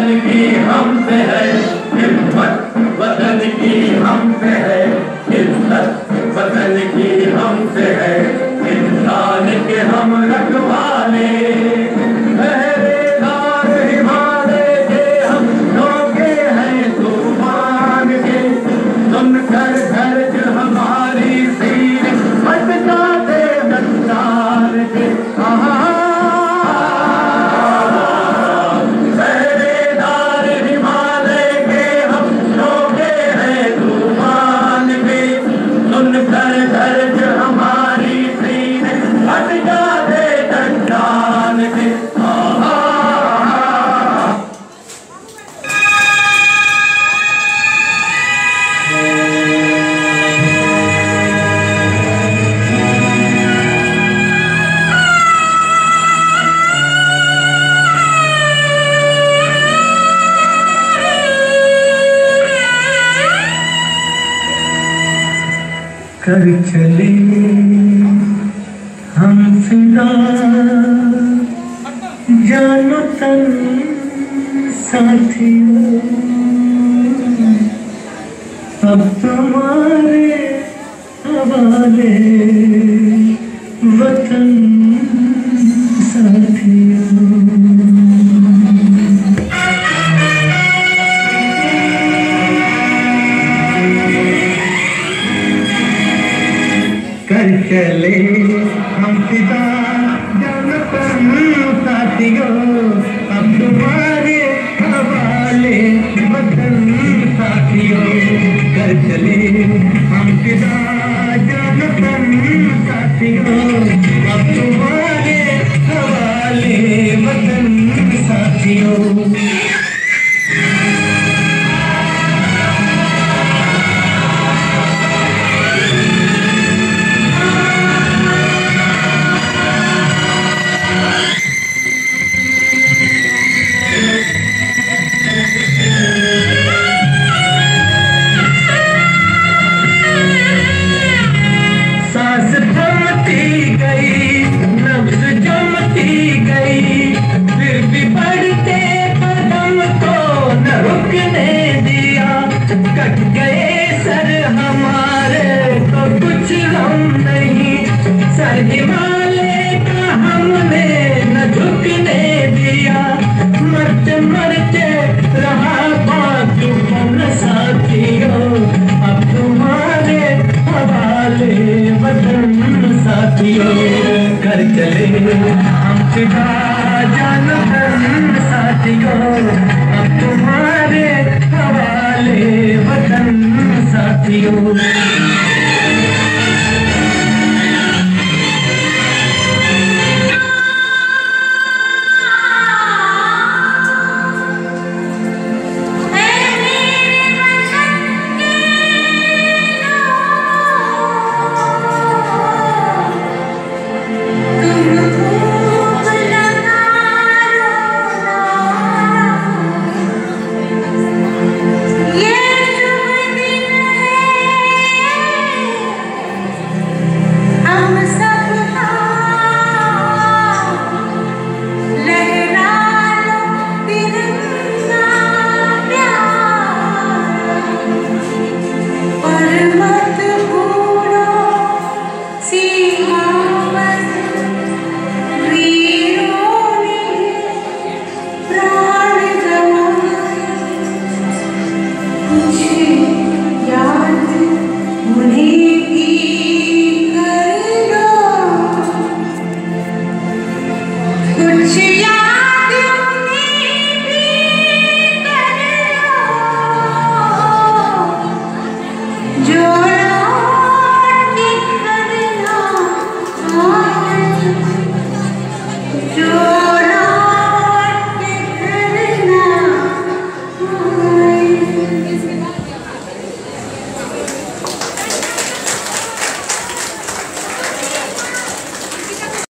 वतन की हमसे है हिम्मत, वतन की हमसे है इज्जत, वतन की हमसे है इंसान के हम रखवाले। पहरेदार हिमालय के हम नौके हैं तूफान के, सुनकर गर्ज हमारी सीने हट जाते नक्सार के। पहरेदार हिमालय के हम नौके हैं तूफान के, सुनकर गर्ज हमारी सीने हट जाते नक्सार के। कर चले हम फिदा जानो तन साथियों, अब तुम्हारे हवाले वतन साथियों। कर चले हम फिदा जानो तन साथियों, अब तुम्हारे हवाले वतन साथियों। कर चले हम फिदा जानो तन साथियों, अब तुम्हारे हवाले वतन साथियों। सांस थमती गई, नब्ज जमती गई, फिर भी बढ़ते कदम को न रुकने दिया। कट गए सर हमारे तो कुछ गम नहीं, सर हिमालय का हमने न झुकने दिया। मरते मरते रहा बाजुबन साथियों, अब तुम्हारे हवाले वतन साथियों। कर चले हम फिदा जानो तन साथियों, अब तुम्हारे हवाले वतन साथियों।